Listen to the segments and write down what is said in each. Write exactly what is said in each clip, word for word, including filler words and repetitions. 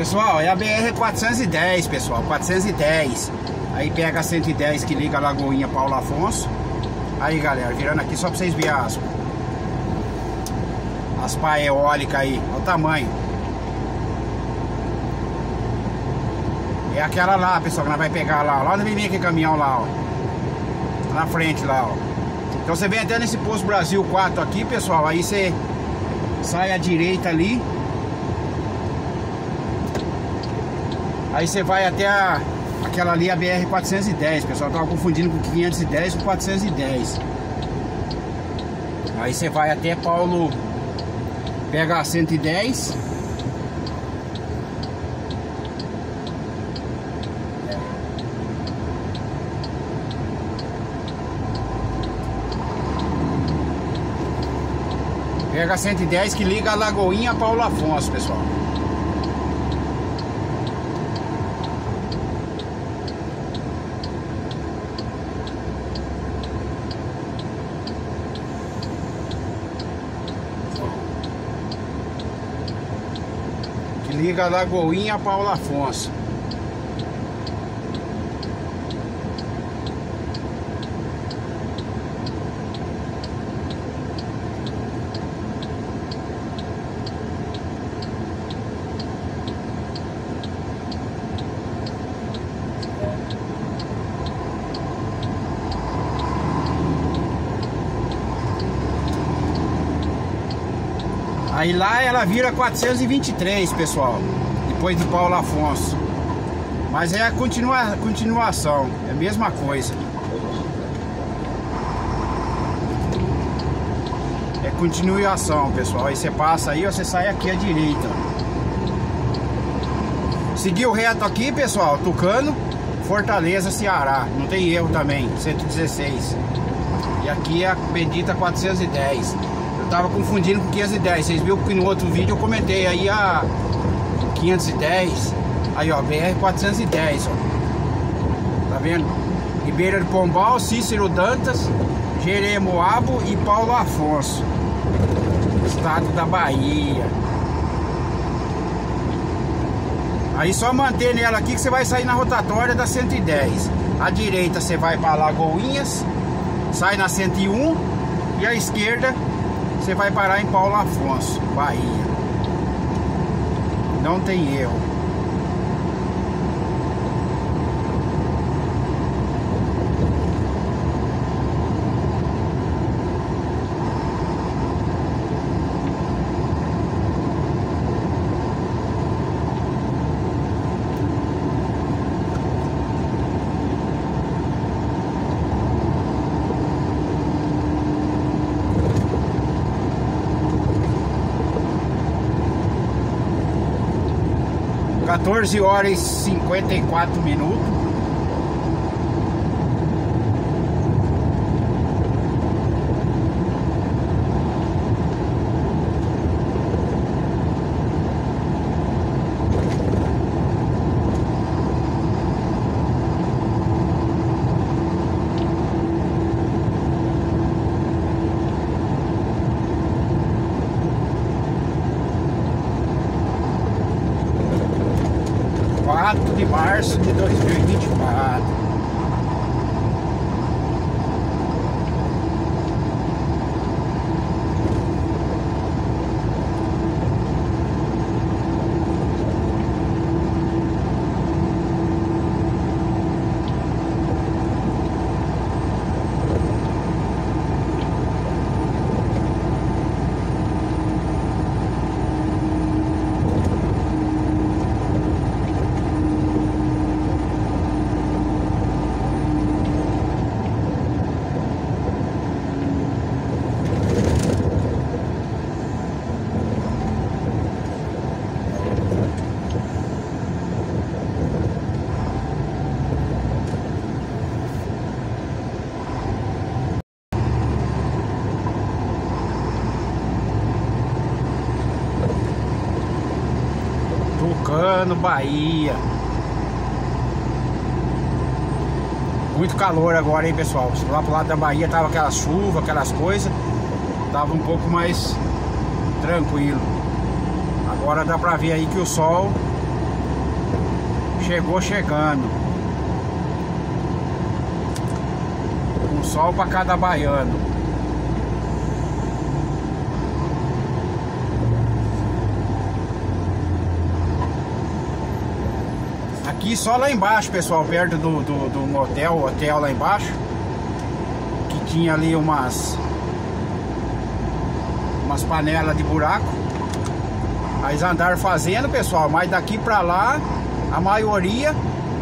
Pessoal, é a B R quatrocentos e dez, pessoal, quatrocentos e dez. Aí pega a cento e dez que liga a Lagoinha Paulo Afonso. Aí, galera, virando aqui só pra vocês verem as, as pá eólicas aí. Olha o tamanho. É aquela lá, pessoal, que nós vai pegar lá. Lá onde vem aquele caminhão lá, ó. Na frente lá, ó. Então você vem até nesse posto Brasil quatro aqui, pessoal. Aí você sai à direita ali. Aí você vai até a, aquela ali, a B R quatrocentos e dez, pessoal. Eu tava confundindo com quinhentos e dez com quatrocentos e dez. Aí você vai até Paulo, pega a cento e dez. Pega a cento e dez que liga a Lagoinha Paulo Afonso, pessoal. Que liga a Lagoinha Paulo Afonso. Aí lá ela vira quatrocentos e vinte e três, pessoal, depois de Paulo Afonso. Mas é a continua, continuação, é a mesma coisa. É continuação, pessoal. Aí você passa aí, ó, você sai aqui à direita. Seguiu reto aqui, pessoal, Tucano, Fortaleza, Ceará. Não tem erro também, cento e dezesseis. E aqui é a bendita quatrocentos e dez. Tava confundindo com quinhentos e dez. Vocês viram que no outro vídeo eu comentei aí a quinhentos e dez. Aí, ó, B R quatrocentos e dez, ó. Tá vendo? Ribeira do Pombal, Cícero Dantas, Jeremoabo e Paulo Afonso, estado da Bahia. Aí só manter nela aqui que você vai sair na rotatória da cento e dez. À direita você vai para Lagoinhas, sai na cento e um. E à esquerda você vai parar em Paulo Afonso, Bahia. Não tem erro. quatorze horas e cinquenta e quatro minutos. quatro de março de dois mil e vinte e quatro. Tucano, Bahia. Muito calor agora, hein, pessoal. Lá pro lado da Bahia tava aquela chuva, aquelas coisas. Tava um pouco mais tranquilo. Agora dá pra ver aí que o sol chegou chegando. Um sol para cada baiano. Aqui só lá embaixo, pessoal, perto do, do, do motel, hotel lá embaixo, que tinha ali umas umas panelas de buraco. Aí eles andaram fazendo, pessoal, mas daqui pra lá a maioria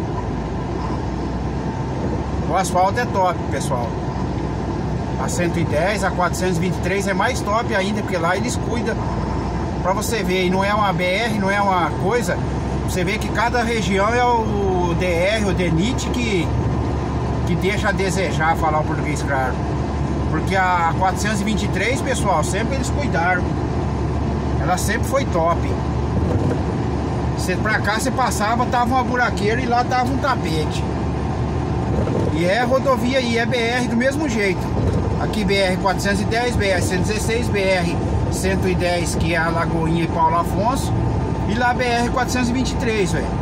o asfalto é top, pessoal. A cento e dez, a quatrocentos e vinte e três é mais top ainda, porque lá eles cuidam pra você ver. E não é uma B R, não é uma coisa. Você vê que cada região é o D R, o D N I T que, que deixa a desejar, falar o português claro. Porque a quatrocentos e vinte e três, pessoal, sempre eles cuidaram. Ela sempre foi top. Você, pra cá você passava, tava uma buraqueira e lá tava um tapete. E é rodovia e é B R do mesmo jeito. Aqui B R quatrocentos e dez, B R cento e dezesseis, B R cento e dez, que é a Lagoinha e Paulo Afonso. E lá B R quatrocentos e vinte e três, velho.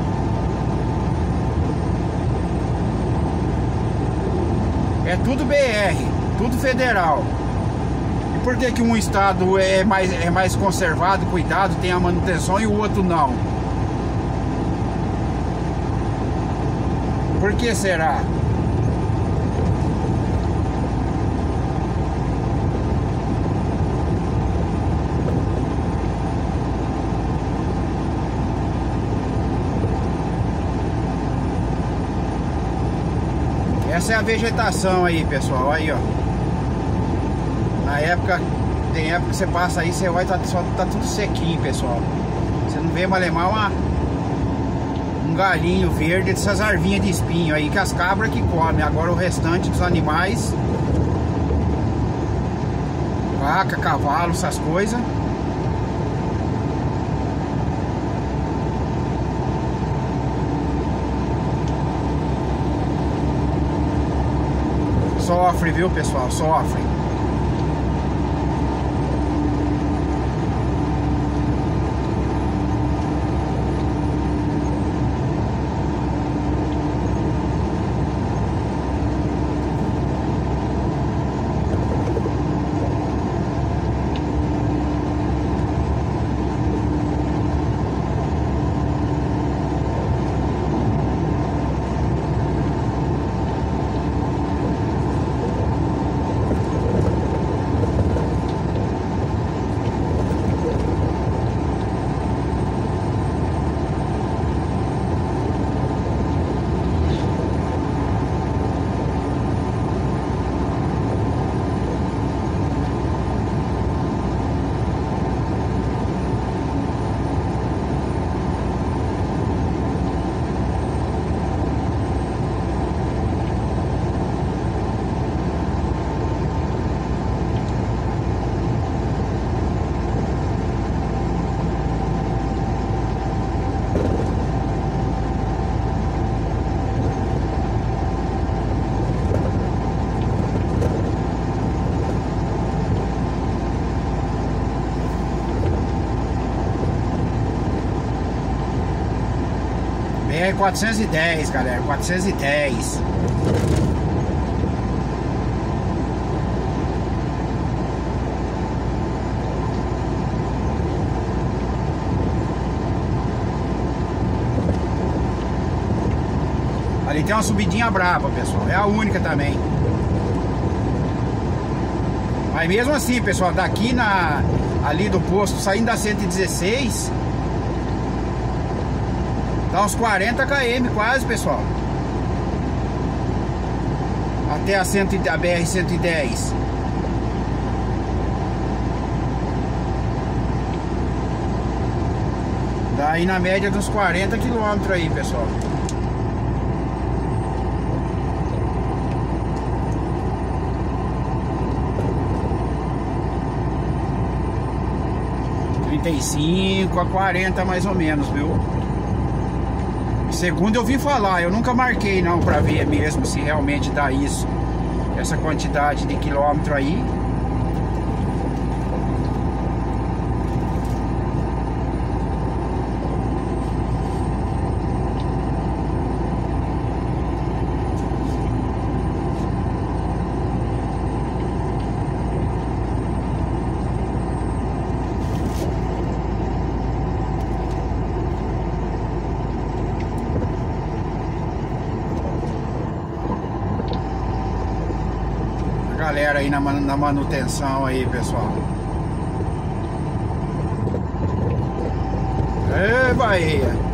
É tudo B R, tudo federal. E por que que um estado é mais, é mais conservado, cuidado, tem a manutenção e o outro não? Por que será? Essa é a vegetação aí, pessoal. Aí, ó. Na época, tem época que você passa aí, você vai tá, só tá tudo sequinho, pessoal. Você não vê malemar uma um galinho verde dessas arvinhas de espinho aí que as cabras que comem. Agora o restante dos animais, vaca, cavalo, essas coisas, sofre, viu, pessoal? Sofre. É quatrocentos e dez, galera, quatrocentos e dez. Ali tem uma subidinha braba, pessoal, é a única também. Mas mesmo assim, pessoal, daqui na ali do posto, saindo da cento e dezesseis, dá uns quarenta quilômetros quase, pessoal. Até a, cem, a B R cento e dez. Dá aí na média dos quarenta quilômetros aí, pessoal. trinta e cinco a quarenta mais ou menos, viu? Segundo eu vi falar, eu nunca marquei não pra ver mesmo se realmente dá isso, essa quantidade de quilômetro aí. galera aí na, na manutenção aí, pessoal. Ê, Bahia!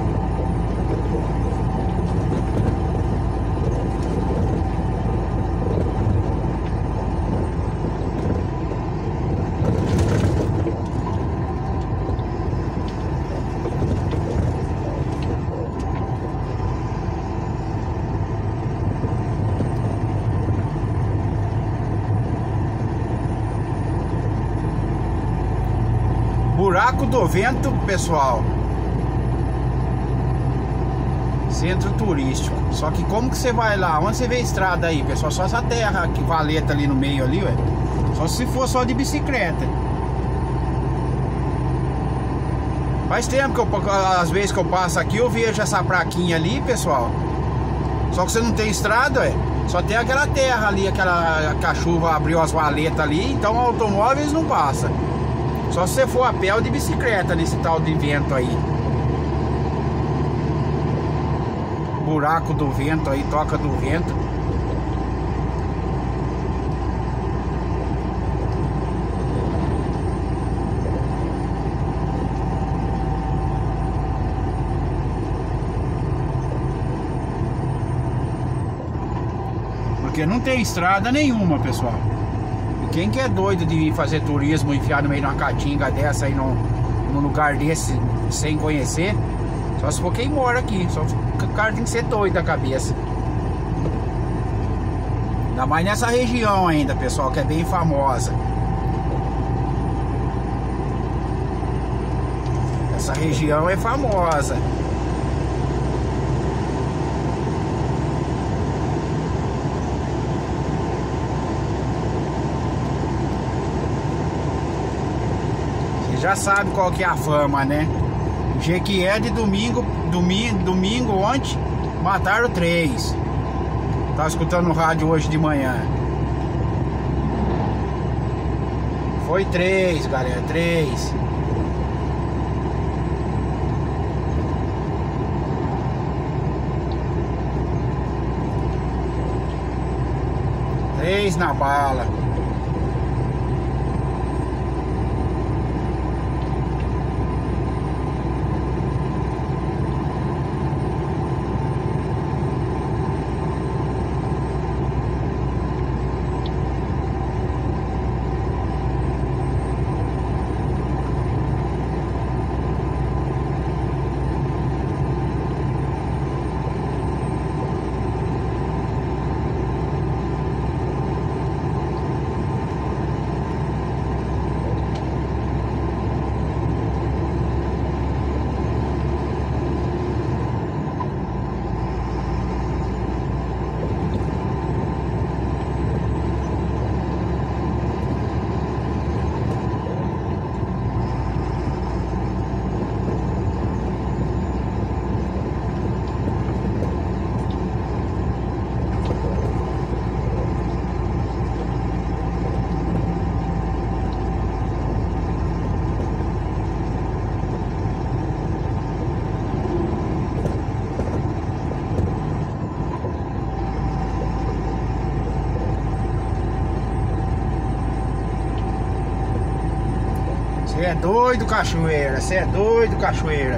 Buraco do Vento, pessoal. Centro turístico. Só que como que você vai lá? Onde você vê a estrada aí, pessoal? Só essa terra, que valeta ali no meio ali, ué. Só se for só de bicicleta. Faz tempo que eu, às vezes que eu passo aqui, eu vejo essa plaquinha ali, pessoal. Só que você não tem estrada, ué. Só tem aquela terra ali, aquela que a chuva abriu as valetas ali. Então automóveis não passa. Só se você for a pé ou de bicicleta nesse tal de vento aí. Buraco do vento aí, toca do vento. Porque não tem estrada nenhuma, pessoal. Quem que é doido de fazer turismo, enfiar no meio de uma caatinga dessa aí num, num lugar desse sem conhecer? Só se for quem mora aqui. Só o cara tem que ser doido da cabeça. Ainda mais nessa região ainda, pessoal, que é bem famosa. Essa região é famosa. Já sabe qual que é a fama, né? Jequié de domingo, domingo, domingo ontem, mataram três. Tava escutando no rádio hoje de manhã. Foi três, galera, três. Três na bala. Você é doido, cachoeira. Você é doido, cachoeira.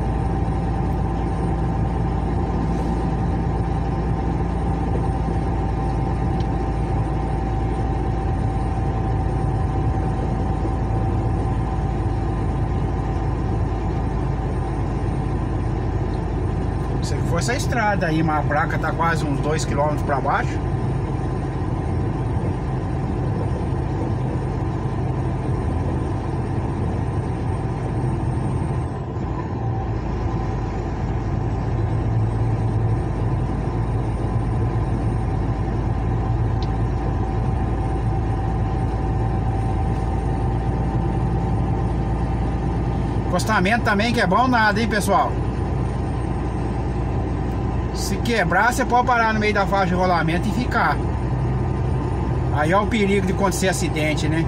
Se for essa estrada aí, mas a placa tá quase uns dois quilômetros para baixo. Acostamento também que é bom nada, hein, pessoal? Se quebrar, você pode parar no meio da faixa de rolamento e ficar. Aí é o perigo de acontecer acidente, né?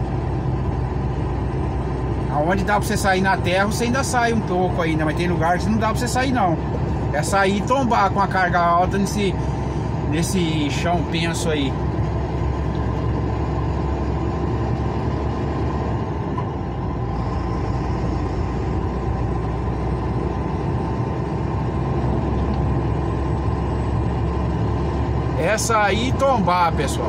Aonde dá pra você sair na terra, você ainda sai um pouco ainda, mas tem lugares que não dá pra você sair não. É sair e tombar com a carga alta nesse, nesse chão penso aí. é sair e tombar, pessoal.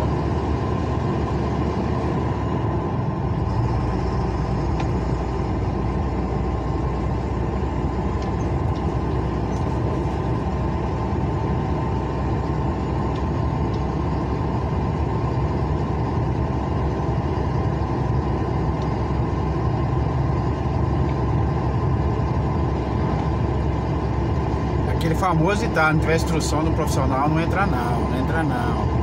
Aquele famoso ditado, não tiver instrução do profissional, não entra não, não entra não.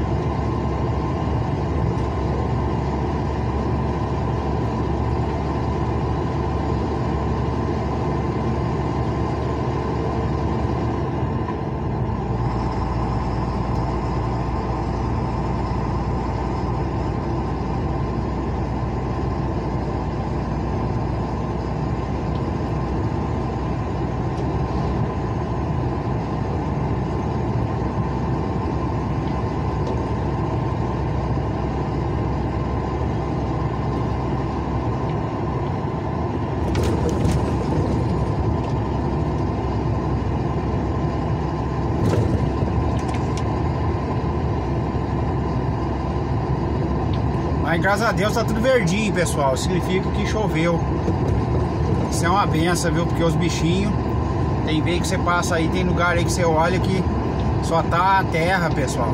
Mas graças a Deus tá tudo verdinho, pessoal. Significa que choveu. Isso é uma benção, viu? Porque os bichinhos, tem vez que você passa aí, tem lugar aí que você olha que só tá a terra, pessoal.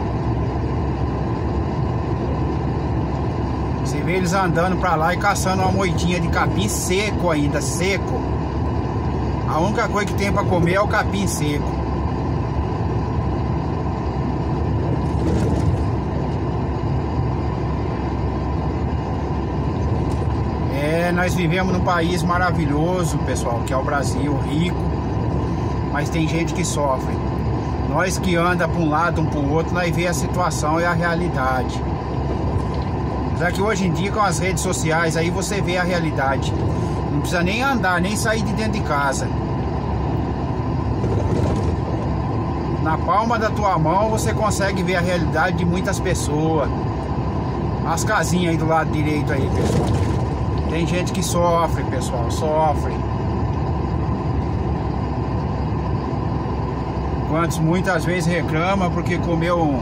Você vê eles andando pra lá e caçando uma moitinha de capim seco ainda, seco. A única coisa que tem pra comer é o capim seco. É, nós vivemos num país maravilhoso, pessoal, que é o Brasil, rico, mas tem gente que sofre. Nós que anda para um lado, um para o outro, nós vê a situação e a realidade. Já que hoje em dia com as redes sociais aí você vê a realidade. Não precisa nem andar, nem sair de dentro de casa. Na palma da tua mão você consegue ver a realidade de muitas pessoas. As casinhas aí do lado direito aí, pessoal. Tem gente que sofre, pessoal, sofre. Quantos muitas vezes reclamam porque comeu um,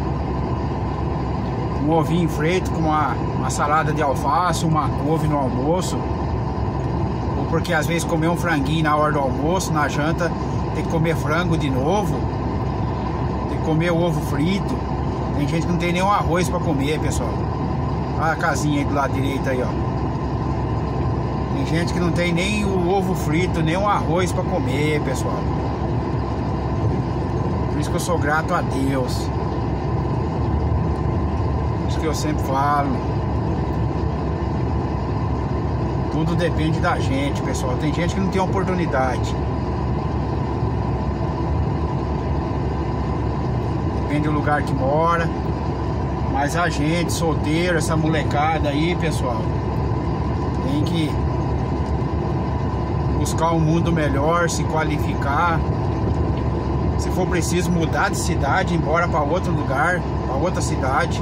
um ovinho frito com uma, uma salada de alface, uma couve no almoço. Ou porque às vezes comeu um franguinho na hora do almoço, na janta tem que comer frango de novo. Tem que comer o ovo frito. Tem gente que não tem nenhum arroz para comer, pessoal. Olha a casinha aí do lado direito aí, ó. Tem gente que não tem nem o ovo frito, nem o arroz para comer, pessoal. Por isso que eu sou grato a Deus. Por isso que eu sempre falo. Tudo depende da gente, pessoal. Tem gente que não tem oportunidade. Depende do lugar que mora. Mas a gente, solteiro, essa molecada aí, pessoal, tem que buscar um mundo melhor, se qualificar. Se for preciso mudar de cidade, ir embora para outro lugar, para outra cidade,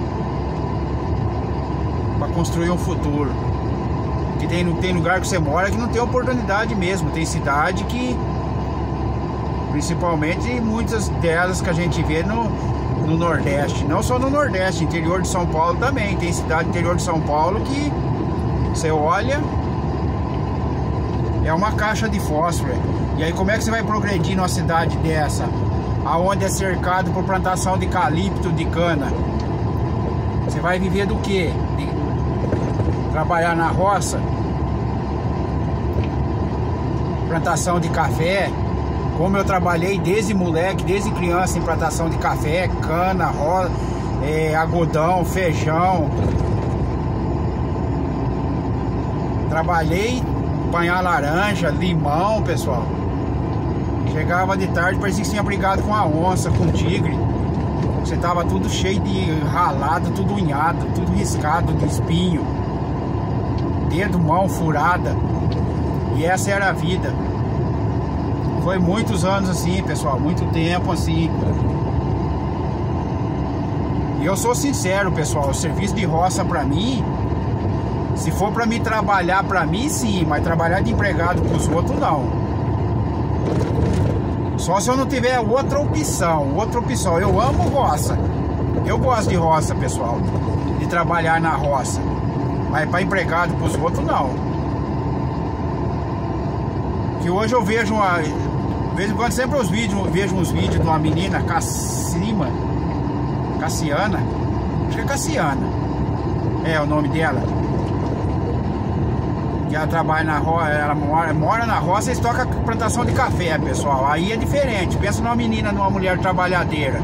para construir um futuro. Que tem, tem lugar que você mora que não tem oportunidade mesmo. Tem cidade que, principalmente muitas delas que a gente vê no, no Nordeste, não só no Nordeste, interior de São Paulo também. Tem cidade no interior de São Paulo que você olha, é uma caixa de fósforo. E aí como é que você vai progredir numa cidade dessa, aonde é cercado por plantação de eucalipto, de cana? Você vai viver do quê? De trabalhar na roça? Plantação de café? Como eu trabalhei desde moleque, desde criança em plantação de café, cana, roça, é, algodão, feijão. Trabalhei apanhar laranja, limão, pessoal. Chegava de tarde, parecia que tinha brigado com a onça, com o tigre. Você tava tudo cheio de ralado, tudo unhado, tudo riscado de espinho, dedo, mão furada. E essa era a vida. Foi muitos anos assim, pessoal, muito tempo assim. E eu sou sincero, pessoal, o serviço de roça pra mim, se for pra mim trabalhar pra mim, sim, mas trabalhar de empregado pros outros, não. Só se eu não tiver outra opção, outra opção. Eu amo roça. Eu gosto de roça, pessoal. De trabalhar na roça. Mas para empregado pros outros, não. Que hoje eu vejo uma... De vez em quando, sempre os vídeos, vejo uns vídeos de uma menina, Cassima, Cassiana, acho que é Cassiana, é o nome dela. Que ela trabalha na roça, ela mora, mora na roça e toca plantação de café, pessoal. Aí é diferente. Pensa numa menina, numa mulher trabalhadeira.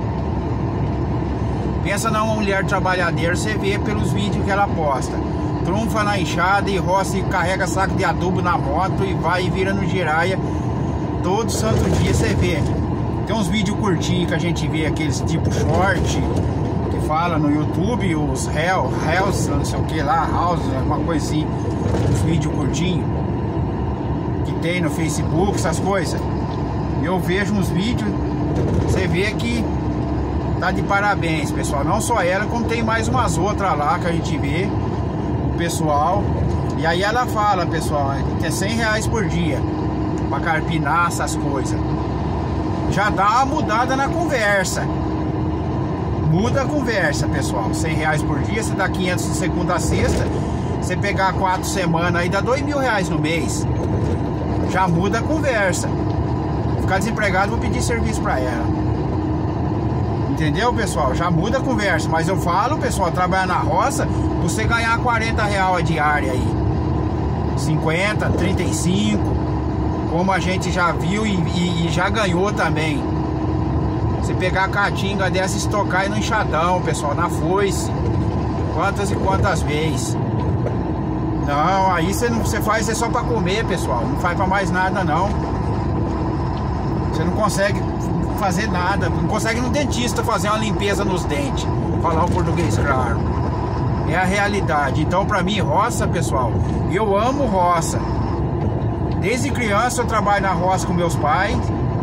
Pensa numa mulher trabalhadeira, você vê pelos vídeos que ela posta. Trunfa na enxada e roça e carrega saco de adubo na moto e vai e vira no giraia. Todo santo dia você vê. Tem uns vídeos curtinhos que a gente vê, aqueles tipo short, que fala no YouTube, os Hell, Hells, não sei o que lá, House, alguma coisa assim. Uns vídeos curtinhos que tem no Facebook, essas coisas. Eu vejo uns vídeos, você vê que tá de parabéns, pessoal. Não só ela, como tem mais umas outras lá que a gente vê, o pessoal. E aí ela fala, pessoal, que é cem reais por dia pra carpinar essas coisas. Já dá uma mudada na conversa. Muda a conversa, pessoal. Cem reais por dia, você dá quinhentos de segunda a sexta. Você pegar quatro semanas aí, dá dois mil reais no mês. Já muda a conversa. Ficar desempregado, vou pedir serviço pra ela. Entendeu, pessoal? Já muda a conversa. Mas eu falo, pessoal, trabalhar na roça, você ganhar quarenta reais a diária aí. cinquenta, trinta e cinco. Como a gente já viu e, e, e já ganhou também. Você pegar a caatinga dessa e estocar aí no enxadão, pessoal, na foice. Quantas e quantas vezes. Não, aí você não você faz é só pra comer, pessoal. Não faz pra mais nada, não. Você não consegue fazer nada. Não consegue no dentista fazer uma limpeza nos dentes. Falar o português claro. É a realidade. Então, pra mim, roça, pessoal, eu amo roça. Desde criança eu trabalho na roça com meus pais.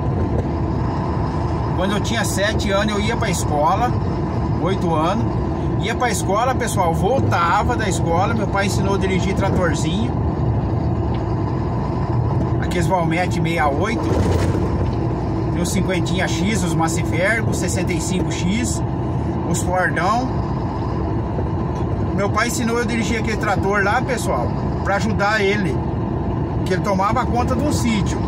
Quando eu tinha sete anos eu ia pra escola. Oito anos. Ia pra escola, pessoal, voltava da escola. Meu pai ensinou a dirigir tratorzinho. Aqueles Valmete sessenta e oito. Tem os cinquenta X, os Massivergo, sessenta e cinco X, os Fordão. Meu pai ensinou eu a dirigir aquele trator lá, pessoal, pra ajudar ele. Que ele tomava conta de um sítio.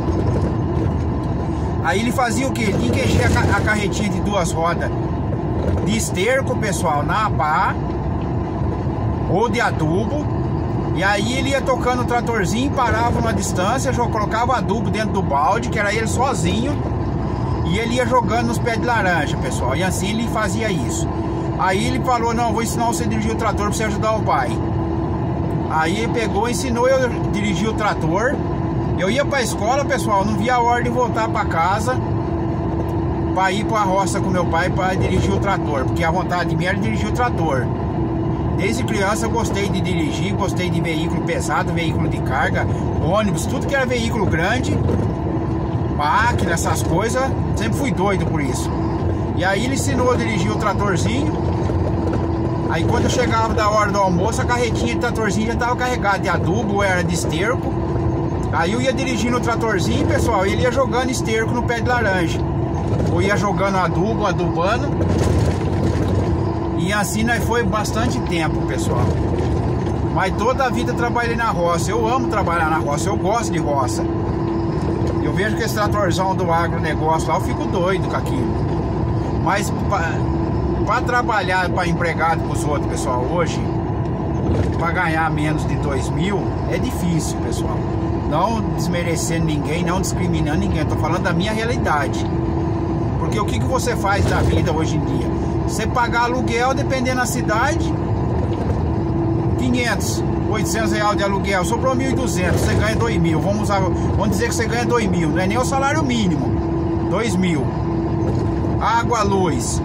Aí ele fazia o que? Ele tinha que encher a, a carretinha de duas rodas de esterco, pessoal, na pá ou de adubo. E aí ele ia tocando o tratorzinho, parava numa distância, já colocava adubo dentro do balde, que era ele sozinho, e ele ia jogando nos pés de laranja, pessoal. E assim ele fazia isso. Aí ele falou: não, vou ensinar você a dirigir o trator pra você ajudar o pai. Aí ele pegou e ensinou eu a dirigir o trator. Eu ia pra escola, pessoal, não via a hora de voltar pra casa pra ir pra roça com meu pai pra dirigir o trator. Porque a vontade minha era dirigir o trator. Desde criança eu gostei de dirigir, gostei de veículo pesado, veículo de carga, ônibus, tudo que era veículo grande, máquina, essas coisas, sempre fui doido por isso. E aí ele ensinou a dirigir o tratorzinho. Aí quando eu chegava da hora do almoço, a carretinha de tratorzinho já estava carregada de adubo ou era de esterco. Aí eu ia dirigindo o tratorzinho, pessoal, e ele ia jogando esterco no pé de laranja. Ou ia jogando adubo, adubando. E assim nós foi bastante tempo, pessoal. Mas toda a vida eu trabalhei na roça. Eu amo trabalhar na roça, eu gosto de roça. Eu vejo que esse tratorzão do agronegócio lá, eu fico doido com aquilo. Mas para trabalhar, para empregado para os outros, pessoal, hoje, para ganhar menos de dois mil, é difícil, pessoal. Não desmerecendo ninguém, não discriminando ninguém. Estou falando da minha realidade. Porque o que, que você faz da vida hoje em dia? Você pagar aluguel, dependendo da cidade, quinhentos, oitocentos reais de aluguel, sobrou mil e duzentos, você ganha dois mil. Vamos, usar, vamos dizer que você ganha dois mil, não é nem o salário mínimo, dois mil. Água, luz,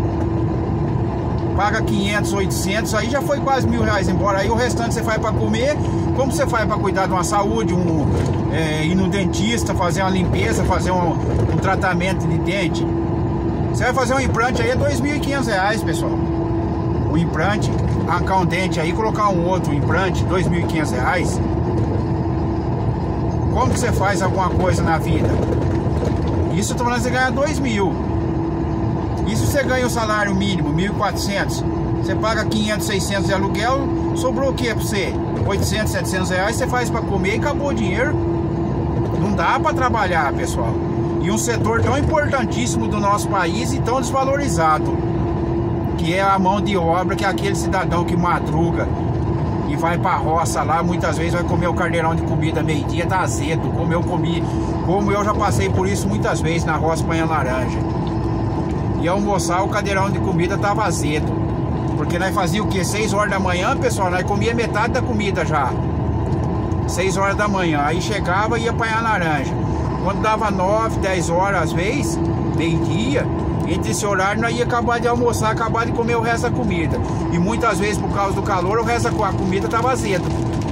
paga quinhentos, oitocentos, aí já foi quase mil reais embora. Aí o restante você faz para comer. Como você faz para cuidar de uma saúde, um, é, ir no dentista, fazer uma limpeza, fazer um, um tratamento de dente? Você vai fazer um implante aí, é dois mil e quinhentos reais, pessoal. O implante, arrancar um dente aí, colocar um outro implante, dois mil e quinhentos reais. Como que você faz alguma coisa na vida? Isso eu tô falando, você ganha dois mil. Isso você ganha o salário mínimo, mil e quatrocentos. Você paga quinhentos, seiscentos de aluguel, sobrou o que pra você? oitocentos, setecentos reais, você faz pra comer e acabou o dinheiro. Não dá pra trabalhar, pessoal. E um setor tão importantíssimo do nosso país e tão desvalorizado, que é a mão de obra, que é aquele cidadão que madruga e vai pra roça lá, muitas vezes vai comer o carneirão de comida meio-dia, tá azedo, como eu comi, como eu já passei por isso muitas vezes na roça Panha Laranja. E almoçar, o cadeirão de comida tava azedo, porque nós fazia o que? seis horas da manhã, pessoal, nós comia metade da comida já. seis horas da manhã, aí chegava e ia apanhar laranja. Quando dava nove, dez horas às vezes, meio-dia, entre esse horário nós ia acabar de almoçar, acabar de comer o resto da comida. E muitas vezes, por causa do calor, o resto da comida estava azedo.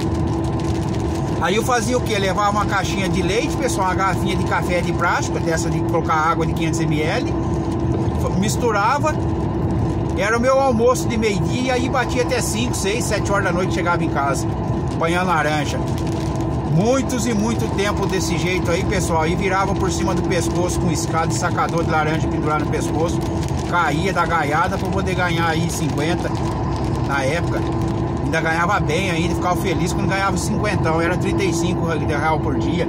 Aí eu fazia o que? Levava uma caixinha de leite, pessoal, uma garrafinha de café de plástico, dessa de colocar água de quinhentos mililitros, misturava, era o meu almoço de meio-dia, e aí batia até cinco, seis, sete horas da noite, chegava em casa, apanhando laranja. Muitos e muito tempo desse jeito aí, pessoal, e virava por cima do pescoço com escada e sacador de laranja pendurado no pescoço, caía da gaiada para poder ganhar aí cinquenta na época. Ainda ganhava bem ainda, ficava feliz quando ganhava cinquentão, era trinta e cinco reais por dia.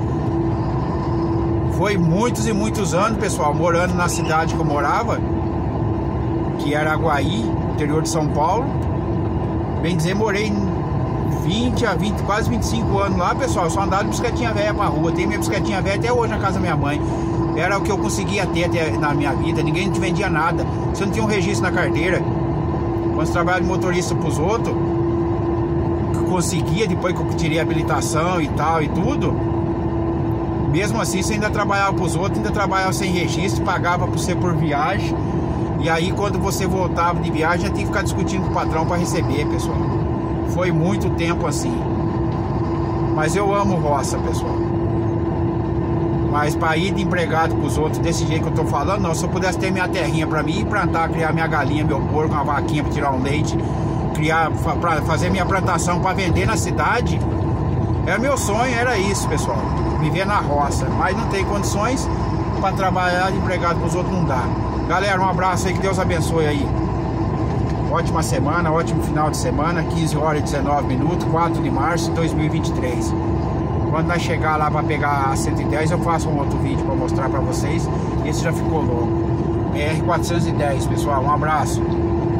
Foi muitos e muitos anos, pessoal, morando na cidade que eu morava, que era Aguaí, interior de São Paulo. Bem dizer, morei vinte a vinte, quase vinte e cinco anos lá, pessoal. Eu só andava de bicicletinha velha pra rua. Tem minha bicicletinha velha até hoje na casa da minha mãe. Era o que eu conseguia ter até na minha vida. Ninguém te vendia nada. Você não tinha um registro na carteira. Quando você trabalha de motorista pros outros, que eu conseguia, depois que eu tirei a habilitação e tal e tudo, mesmo assim você ainda trabalhava pros outros, ainda trabalhava sem registro, pagava pra você por viagem. E aí quando você voltava de viagem, já tinha que ficar discutindo com o patrão para receber, pessoal. Foi muito tempo assim. Mas eu amo roça, pessoal. Mas para ir de empregado pros outros desse jeito que eu tô falando, não. Se eu pudesse ter minha terrinha para mim ir plantar, criar minha galinha, meu porco, uma vaquinha para tirar um leite, criar, para fazer minha plantação para vender na cidade, era meu sonho, era isso, pessoal. Viver na roça. Mas não tem condições para trabalhar de empregado pros outros, não dá. Galera, um abraço aí, que Deus abençoe aí. Ótima semana, ótimo final de semana, quinze horas e dezenove minutos, quatro de março de dois mil e vinte e três. Quando nós chegar lá para pegar a cento e dez, eu faço um outro vídeo para mostrar para vocês. Esse já ficou longo. R quatrocentos e dez, pessoal, um abraço.